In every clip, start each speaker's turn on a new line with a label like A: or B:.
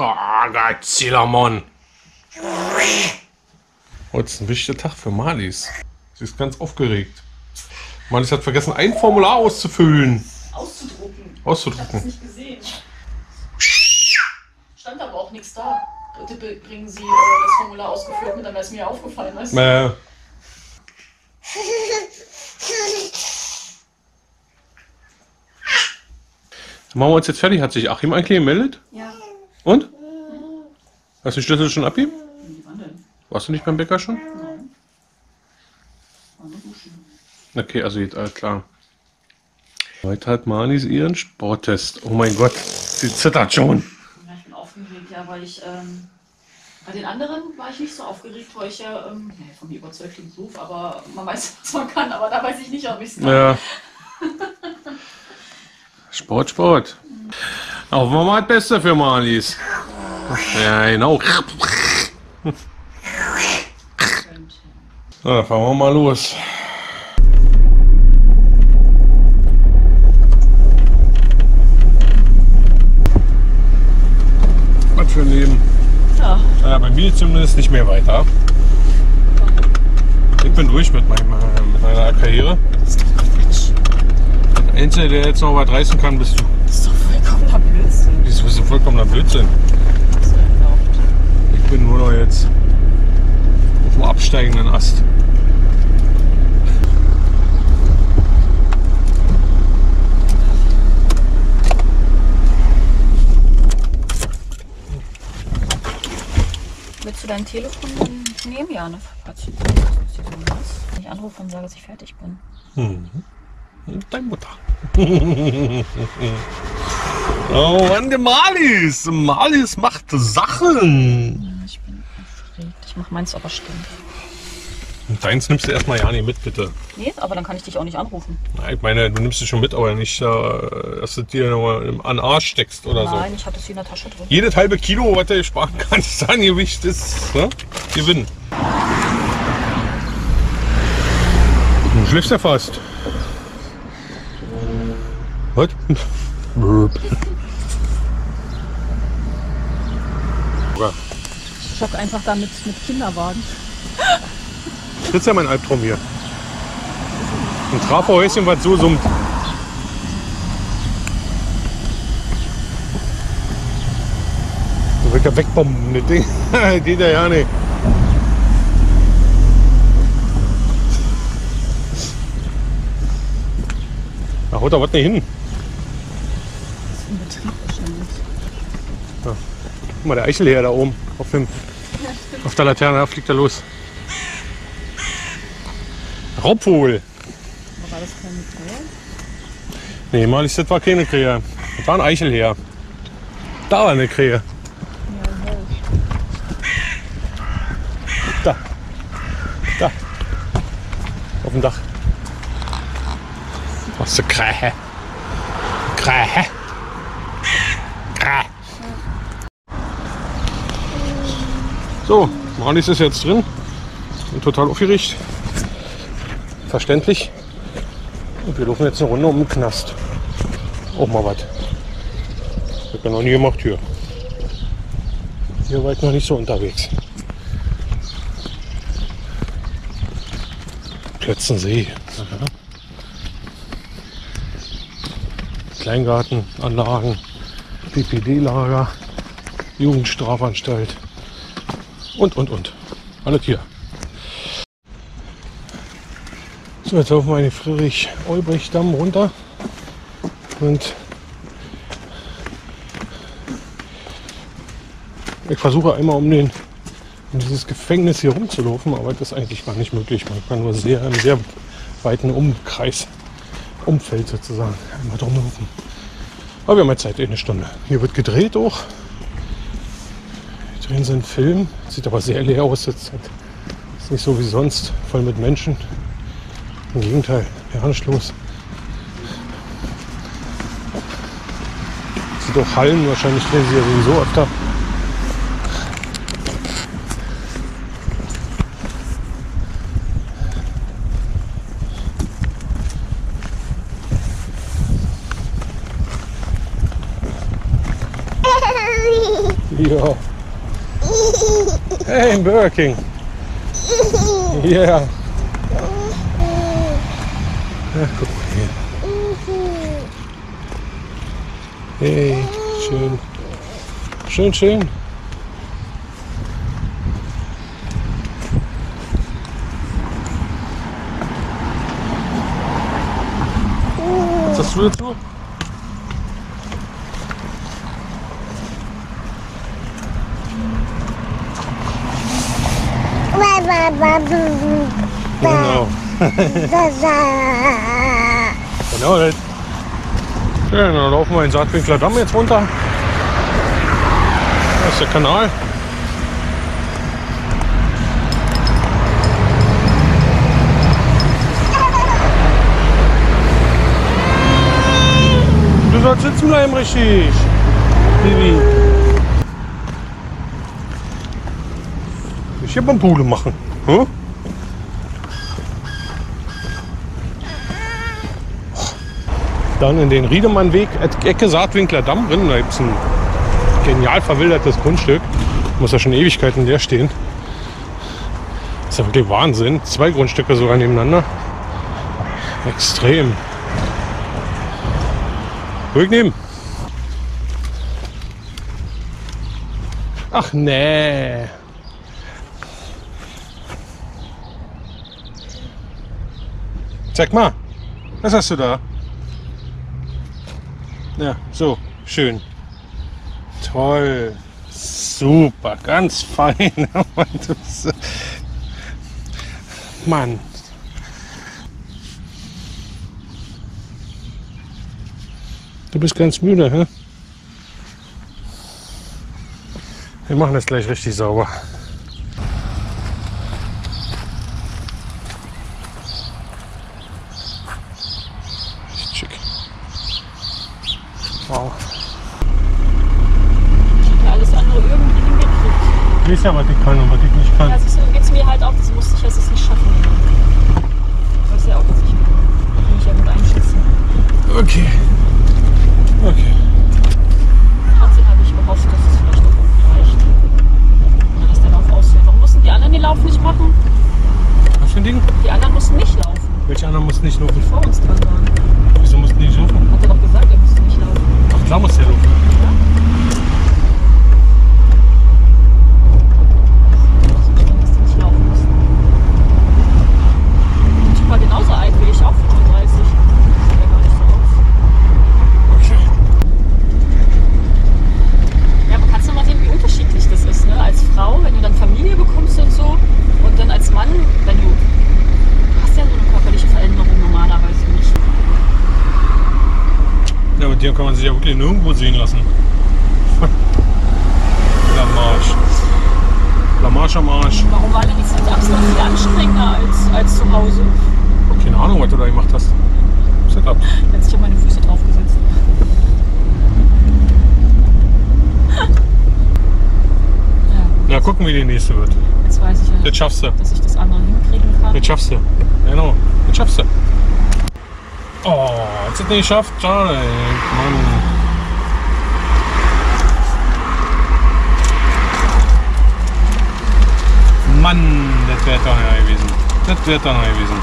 A: Boah, Godzilla, Mann. Heute ist ein wichtiger Tag für Marlies. Sie ist ganz aufgeregt. Marlies hat vergessen, ein Formular auszufüllen.
B: Auszudrucken. Ich habe es nicht gesehen. Stand aber auch nichts da. Bitte bringen Sie das Formular ausgefüllt mit, dann wäre es mir aufgefallen, weißt du?
A: Dann machen wir uns jetzt fertig. Hat sich Achim eigentlich gemeldet?
B: Ja.
A: Und? Hast du den Schlüssel schon abgeben?
B: Wann denn?
A: Warst du nicht beim Bäcker schon?
B: Nein. War nur duschen.
A: Okay, also jetzt alles klar. Heute hat Marlies ihren Sporttest. Oh mein Gott, sie zittert schon.
B: Ja, ich bin aufgeregt, ja, weil ich, bei den anderen war ich nicht so aufgeregt, weil ich ja, von mir überzeugt im Beruf, aber man weiß, was man kann, aber da weiß ich nicht, ob ich es kann.
A: Ja. Sport. Auch Mama hat Beste für Marlies. Ja, genau. So, fahren wir mal los. Was für ein Leben.
B: Ja.
A: Naja, bei mir zumindest nicht mehr weiter. Ich bin durch mit meiner Karriere. Der Einzige, der jetzt noch was reißen kann, bist du.
B: Das ist doch vollkommener Blödsinn.
A: Wieso bist du vollkommener Blödsinn?
B: Das ist erlaubt.
A: Ich bin nur noch jetzt auf dem absteigenden Ast.
B: Willst du dein Telefon nehmen? Ja, ne? Wenn ich anrufe und sage, dass ich fertig bin.
A: Deine Mutter. Oh Mann, der Marlies. Marlies macht Sachen.
B: Ja, ich bin aufgeregt. Ich mache meins aber stimmt.
A: Und deins nimmst du erstmal ja nicht mit, bitte.
B: Nee, aber dann kann ich dich auch nicht anrufen.
A: Nein, ich meine, du nimmst es schon mit, aber nicht, dass du dir noch an den Arsch steckst oder so.
B: Nein, ich hatte es hier in der Tasche drin.
A: Jedes halbe Kilo, was du sparen kannst, an Gewicht ist, ne? Gewinn. Du schläfst ja fast. Was?
B: Ich schock einfach damit mit Kinderwagen.
A: Das ist ja mein Albtraum hier. Ein Trafohäuschen, was so summt. Du willst ja wegbomben, das Ding. Geht ja nicht. Da haut da was nicht hin.
B: Das ist ein Betrieb wahrscheinlich.
A: Ja. Guck mal, der Eichelherr da oben auf der Laterne, da fliegt er los. Raubvogel.
B: Aber war das keine Krähe?
A: Nee, Marlies, das war keine Krähe. Das war ein Eichelherr. Da war eine Krähe.
B: Ja, halt.
A: Da. Da. Auf dem Dach. Was für Krähe. Krähe. Krähe. So, Marlies ist jetzt drin. Bin total aufgeregt. Verständlich. Und wir laufen jetzt eine Runde um den Knast. Auch mal was. Ich habe ja noch nie gemacht hier. Hier war ich noch nicht so unterwegs. Plötzensee. Aha. Kleingartenanlagen, PPD-Lager, Jugendstrafanstalt und. Alles hier. So, jetzt laufen wir in den Friedrich-Olbricht-Damm runter und ich versuche einmal um dieses Gefängnis hier rumzulaufen, aber das ist eigentlich gar nicht möglich. Man kann nur im sehr weiten Umfeld sozusagen einmal drum laufen. Aber wir haben jetzt Zeit, eine Stunde. Hier wird gedreht auch. Wir drehen so einen Film. Sieht aber sehr leer aus. Jetzt ist nicht so wie sonst, voll mit Menschen. Im Gegenteil, ja, nicht los. Sieht auch Hallen, wahrscheinlich drehen sie ja sowieso öfter. Ja. Hey, ein Burger King. Yeah. Ach, guck mal hier. Hey, schön. Schön, schön. Was hast du dazu? Genau. Genau das. Ja, dann laufen wir in Saatwinkler Damm jetzt runter. Das ist der Kanal. Du sollst sitzen bleiben, richtig. Bibi. Ich hier beim Pudel machen. Hm? Dann in den Riedemannweg, Ecke Saatwinkler Damm drin. Da gibt es ein genial verwildertes Grundstück. Muss ja schon Ewigkeiten leer stehen. Das ist ja wirklich Wahnsinn. 2 Grundstücke sogar nebeneinander. Extrem. Ruhig nehmen. Ach nee. Zeig mal. Was hast du da? Ja, so. Schön. Toll. Super. Ganz fein. Mann. Du bist ganz müde, hä? Wir machen das gleich richtig sauber. Richtig schick. Wow.
C: Ich habe ja alles andere irgendwie hingekriegt.
A: Ich weiß ja, was ich kann und was ich nicht kann.
C: Ja, siehst du, geht es mir halt auch, das wusste ich, dass ich es nicht schaffen würde. Ich weiß ja auch, dass ich mich ja gut einschätzen.
A: Okay. Okay.
C: Trotzdem habe ich gehofft, dass es vielleicht auch reicht. Oder dass der Lauf ausfällt. Warum mussten die anderen den Lauf nicht machen?
A: Was für ein Ding?
C: Die anderen mussten nicht laufen,
A: Welche anderen mussten nicht laufen?
C: die vor uns dran waren.
A: Wieso mussten die nicht laufen?
C: Hat er doch gesagt, er musste nicht laufen.
A: Ach klar muss der laufen.
C: Ja? Dass die nicht laufen mussten. Der Typ war genauso alt wie ich, auch 35. Sieht ja gar nicht so aus.
A: Okay.
C: Ja, aber kannst du mal sehen, wie unterschiedlich das ist, ne? Als Frau, wenn du dann Familie bekommst und so, und dann als Mann, wenn du hast ja so eine körperliche Veränderung normalerweise nicht.
A: Ja, mit dir kann man sich ja wirklich nirgendwo sehen lassen. La Marche. La Marche am Arsch.
C: Warum war denn die Zeit abends noch viel anstrengender als zu Hause?
A: Keine Ahnung, was du da gemacht hast. Setup.
C: Jetzt ich habe meine Füße draufgesetzt. Ja,
A: Na, gucken, wie die nächste wird.
C: jetzt weiß ich ja,
A: Jetzt schaffst du.
C: dass ich das andere hinkriegen kann.
A: Jetzt schaffst du. Genau. Jetzt schaffst du. Oh, jetzt hat nicht geschafft. Schade, ey. Mann. Mann, das wäre doch noch gewesen. Das wäre doch noch gewesen.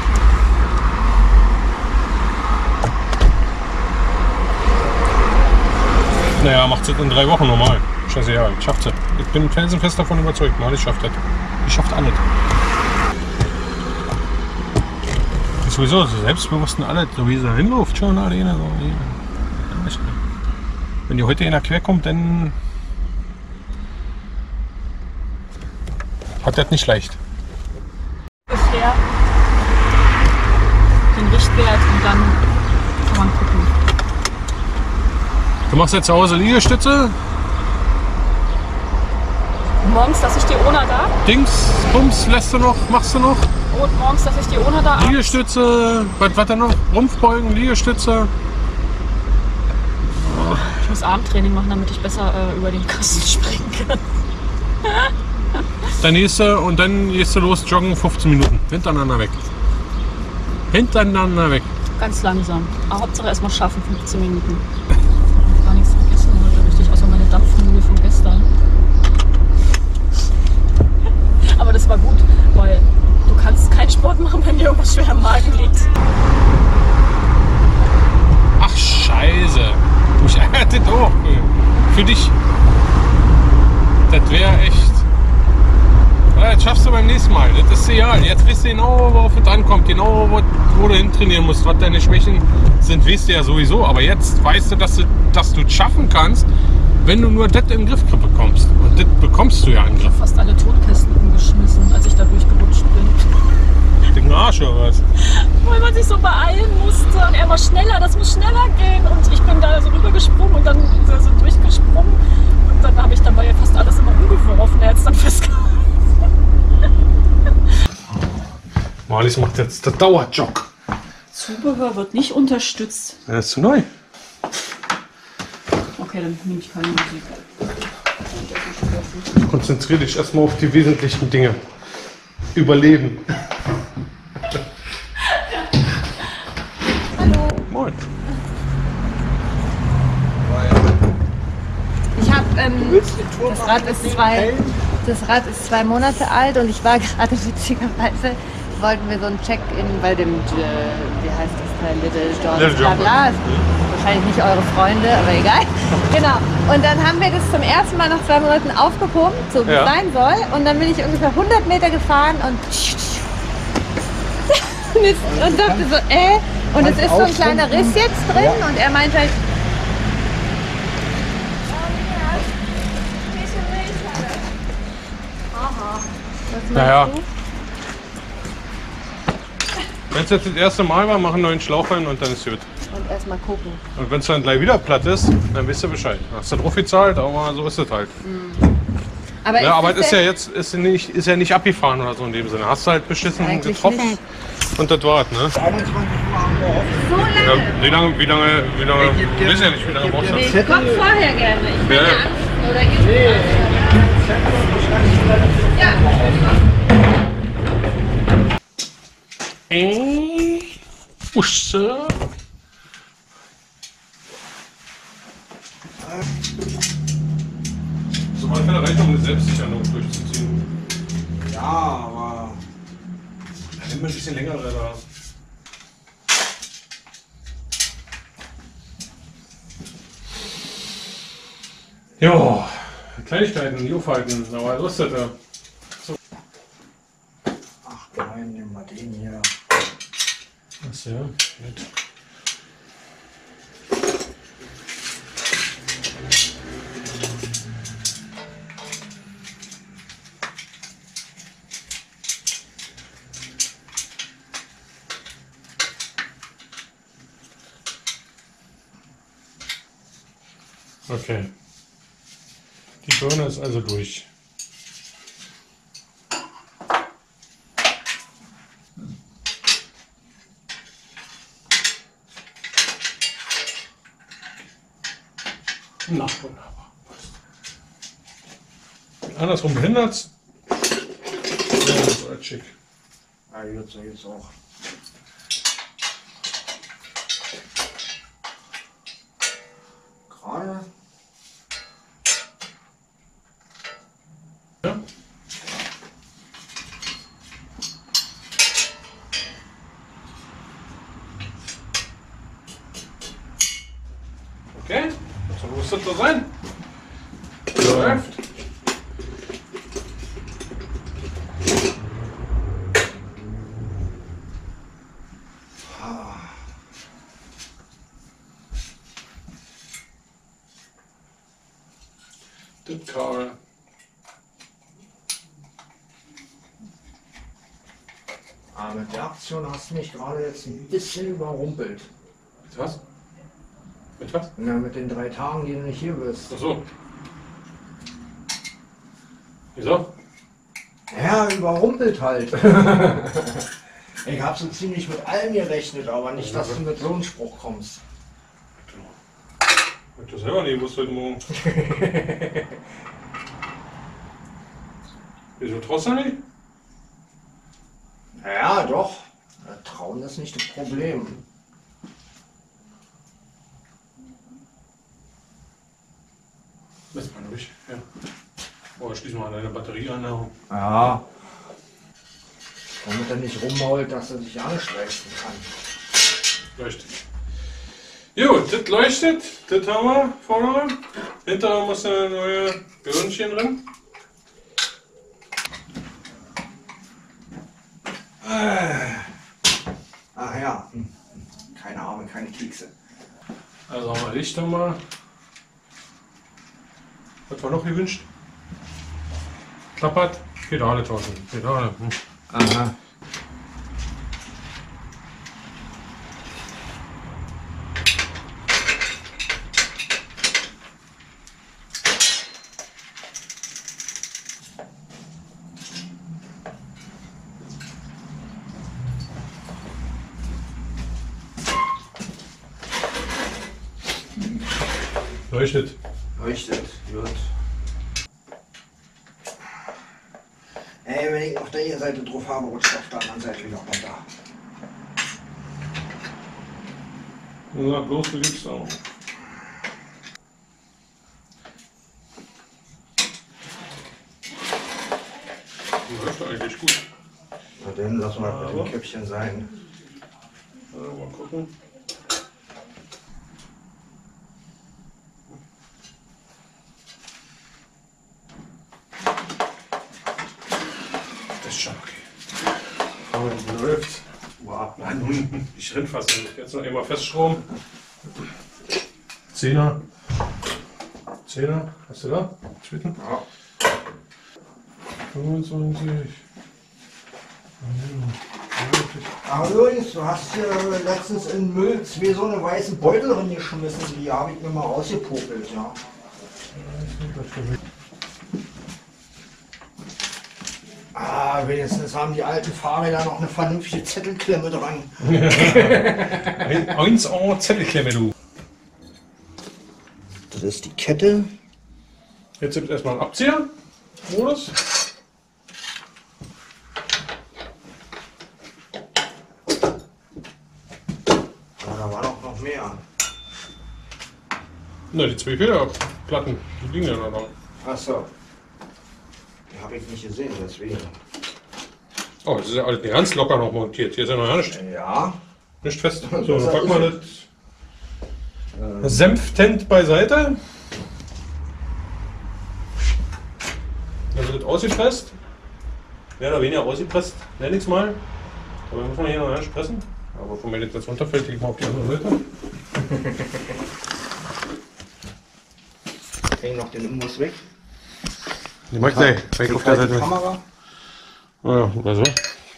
A: Naja, macht es in 3 Wochen normal. Scheißegal, schafft sie. Ich bin felsenfest davon überzeugt. Mal, ich schafft das. Ich schafft alles. Ist sowieso so selbstbewussten alle, so wie sie da hinläuft, schon alleine. So. Wenn die heute einer quer kommt, dann hat das nicht leicht.
C: Ungefähr den Richtwert und dann kann man gucken.
A: Du machst jetzt zu Hause Liegestütze,
C: Morgens lasse ich die Ona da
A: Dings, Bums, lässt du noch, machst du noch?
C: und morgens lasse ich die Ona da.
A: Liegestütze, was denn noch? Rumpfbeugen, Liegestütze.
C: Ich muss Armtraining machen, damit ich besser über den Kasten springen kann.
A: Dann gehst du und dann gehst du los, joggen 15 Minuten. Hintereinander weg. Hintereinander weg.
C: Ganz langsam. Aber Hauptsache erstmal schaffen, 15 Minuten. Gar nichts gegessen heute richtig, außer meine Dampfnudeln von gestern.
A: für dich. Das wäre echt. Ja, das schaffst du beim nächsten Mal. Das ist egal. Jetzt weißt du genau, worauf es ankommt. Genau, wo du hintrainieren musst. Was deine Schwächen sind, weißt du ja sowieso. Aber jetzt weißt du, dass du es schaffen kannst, wenn du nur das in den Griff bekommst. Und das bekommst du ja in den Griff.
C: Fast alle Tonkästen umgeschmissen, als ich da durchgerutscht bin.
A: Den Arsch oder was?
C: Weil man sich so beeilen musste und er war schneller, das muss schneller gehen. Und ich bin da so rübergesprungen und dann so durchgesprungen. Und dann habe ich dabei fast alles immer umgeworfen. Er hat es dann festgehalten.
A: Marlies macht jetzt der Dauerjog.
C: Zubehör wird nicht unterstützt.
A: Er ist zu neu.
C: Okay, dann nehme ich keine Musik.
A: Konzentriere dich erstmal auf die wesentlichen Dinge. Überleben.
D: Hallo.
A: Moin.
D: Ich habe das Rad ist 2 Monate alt und ich war gerade witzigerweise, wollten wir so einen Check-in bei dem, wie heißt das Teil, Little John, bla bla. Wahrscheinlich nicht eure Freunde, aber egal. Genau. Und dann haben wir das zum ersten Mal nach 2 Monaten aufgepumpt, so wie es sein soll. Und dann bin ich ungefähr 100 Meter gefahren und dachte so, und es ist so ein kleiner Riss jetzt drin und er meinte halt, was meinst du?
A: Wenn es jetzt das erste Mal war, machen einen neuen Schlauch rein und dann ist gut.
D: Und erstmal gucken.
A: Und wenn es dann gleich wieder platt ist, dann wisst ihr Bescheid. Hast du drauf gezahlt, aber so ist es halt.
D: Aber,
A: Ja, aber es ist ja jetzt ist ja nicht abgefahren oder so in dem Sinne. Hast du halt beschissen
D: Eigentlich
A: getroffen
D: nicht.
A: und das war's, ne?
D: So lange?
A: Ja, wie lange, weiß ja nicht, wie lange brauchst du?
D: Nee, komm vorher gerne. Ich kann
A: Ja.
D: ja anrufen oder ihr. Ja.
A: Busse. So weit reicht, um eine Selbstsicherung durchzuziehen.
E: Ja, aber
A: Dann nimm ein bisschen längere da. Jo, Kleinigkeiten, die aufhalten, aber so ist das ja.
E: ach nein, nimm mal den hier.
A: Ach ja, nett. Okay. Die Birne ist also durch. Na, wunderbar. Andersrum behindert's. Ja, das ist halt schick.
E: Ja, jetzt auch. Gerade.
A: Ja. Okay, so muss das so sein. Läuft. Das Kabel.
E: Aber mit der Aktion hast du mich gerade jetzt ein bisschen überrumpelt.
A: Mit was? Mit was?
E: Na, mit den 3 Tagen, die du nicht hier bist.
A: Ach so. Wieso?
E: Ja, überrumpelt halt. Ich habe so ziemlich mit allem gerechnet, aber nicht, dass du mit so einem Spruch kommst.
A: Ich das selber nicht, wusste heute Morgen. Wieso trotzdem nicht?
E: Ja, doch. Trauen ist nicht das Problem.
A: Lass mal durch. Ja. Oh, schließ mal deine Batterie an. Ja.
E: Ja. Damit er nicht rummault, dass er sich anstreichen kann.
A: Leuchtet. Gut, das leuchtet. Das haben wir vorne. Hinterher muss eine neue Birnchen drin.
E: Ach ja, keine Arme, keine Kekse.
A: Also haben wir Licht mal. Was war noch gewünscht? Klappert, Pedale tauschen. Pedale.
E: Aha.
A: Leuchtet.
E: Leuchtet, gut. Ey, wenn ich auf der einen Seite drauf habe, rutscht auf der anderen Seite wieder runter.
A: Na bloß, du gibst auch. Läuft eigentlich gut.
E: Na dann lassen wir mit dem Köpfchen sein.
A: Mal gucken. Das ist schon okay. Aber wie läuft's?
E: Wow.
A: Mann, ich renn fast nicht. Jetzt noch einmal festschrauben. 10er. 10er, hast du da? Schwitten?
E: Ja.
A: 25.
E: Aber übrigens, du hast letztens in Müll 2 so eine weißen Beutel drin geschmissen, die habe ich mir mal rausgepopelt, ja. Ah, wenigstens haben die alten Fahrräder noch eine vernünftige Zettelklemme dran.
A: 1A Zettelklemme, du.
E: Das ist die Kette.
A: Jetzt gibt es erstmal einen Abzieher-Modus.
E: Da war doch noch mehr.
A: Na, die 2 Federplatten, die liegen ja da noch.
E: Achso. Die habe ich nicht gesehen, deswegen.
A: Oh, das ist ja alles ganz locker noch montiert. Hier ist ja noch nicht,
E: Ja.
A: nicht fest. So, dann packen wir das Senftent beiseite. Dann wird das ausgepresst. Mehr oder weniger ausgepresst, nenne ich es mal. Aber muss man hier noch nicht pressen. Aber von mir das runterfällt, gehe ich mal auf die andere Seite.
E: Häng noch den Imbus weg.
A: Die mag ich weg auf der Seite.
E: Kamera.
A: Oh ja, oder so.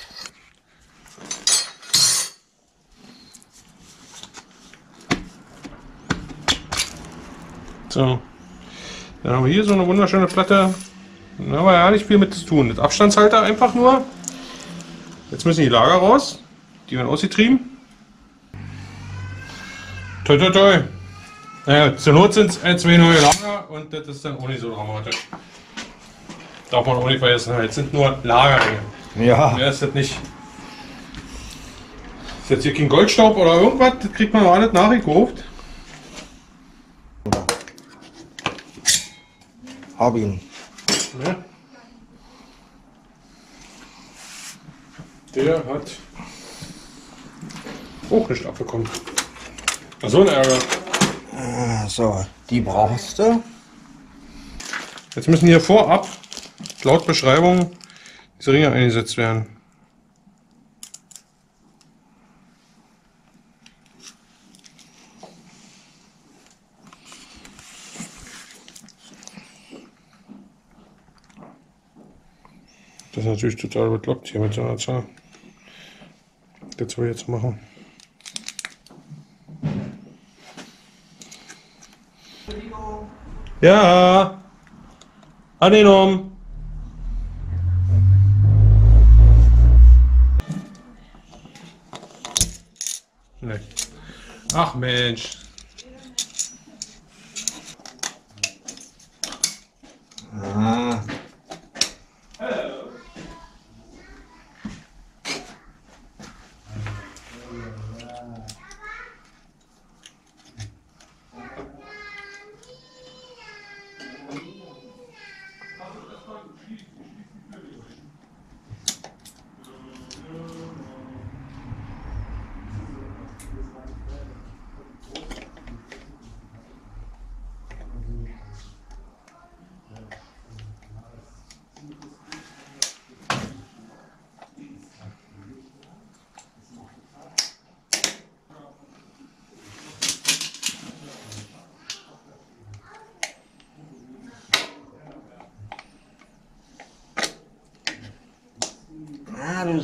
A: So. Dann haben wir hier so eine wunderschöne Platte. Da haben wir ja nicht viel mit zu tun. Das Abstandshalter einfach nur. Jetzt müssen die Lager raus. Die werden ausgetrieben. Toi toi toi. Naja, zur Not sind es 2 neue Lager und das ist dann auch nicht so dramatisch. Darf man auch nicht vergessen. Jetzt sind nur Lagerringe.
E: Ja.
A: Mehr ist das nicht. Ist jetzt hier kein Goldstaub oder irgendwas, das kriegt man noch alles nachgekauft.
E: Hab ihn.
A: Ja. Der hat auch nicht abbekommen. Ach, so ein Ärger.
E: So, die brauchst du.
A: Jetzt müssen hier vorab, laut Beschreibung, diese Ringe eingesetzt werden. Das ist natürlich total bekloppt hier mit so einer Zahl. Das will ich jetzt machen. Ja, angenommen. Nee. Ach Mensch.
E: Ah.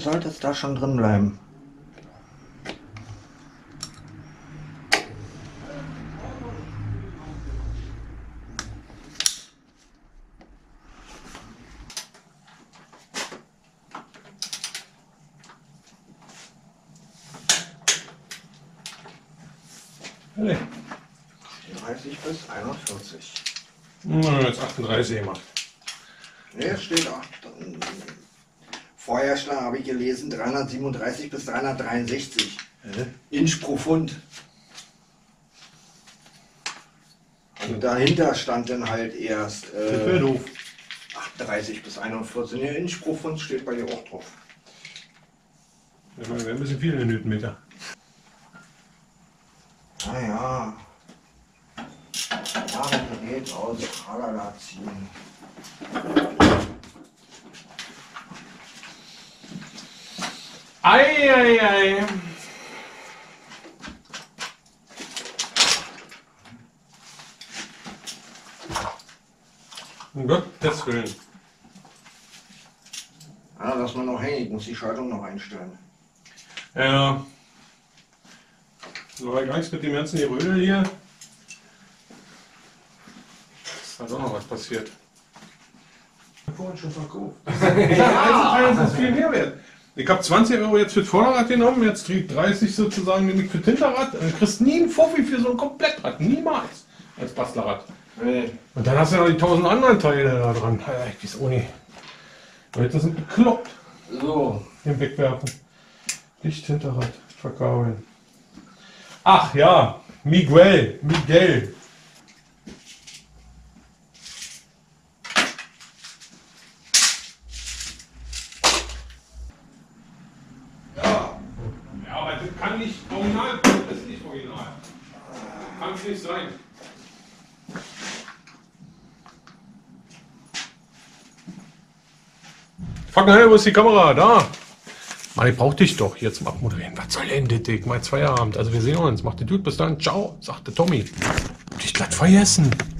E: sollte es da schon drin bleiben.
A: Hey.
E: 30 bis 41.
A: Jetzt 38 gemacht.
E: Ne, es steht auch. Vorher habe ich gelesen 337 bis 363 Inch pro Pfund. Und dahinter stand dann halt erst
A: Das wäre doof.
E: 38 bis 41. Ne, Inch pro Pfund steht bei dir auch drauf.
A: Das wäre ein bisschen viel in den Newtonmeter.
E: Naja. Wahre Gerät aus Tralala ziehen.
A: Ei. Um Gottes Willen.
E: Ah, lass mal noch hängen, ich muss die Schaltung noch einstellen.
A: Ja. So war gar nichts mit dem ganzen Gerödel hier. Ist halt auch noch was passiert.
E: Vorhin schon verkauft.
A: Ja, das ist viel mehr wert. Ich habe 20 Euro jetzt für das Vorderrad genommen, jetzt 30 sozusagen nämlich für das Hinterrad. Du kriegst nie einen Fuffi für so ein Komplettrad, niemals als Bastlerrad.
E: Nee.
A: Und dann hast du noch die 1000 anderen Teile da dran. Ja, ich weiß auch nicht. Leute sind bekloppt.
E: So.
A: Den wegwerfen. Licht, Hinterrad, verkabeln. Ach ja, Miguel. Ja, aber das kann nicht original, das ist nicht original. Kann es nicht sein. Fuck, wo ist die Kamera? Da! Mann, ich brauch dich doch hier zum Abmoderieren. Was soll denn das? Ich mach Feierabend. Also wir sehen uns. Macht die Dude bis dann. Ciao, sagte Tommy. Hab dich glatt vergessen.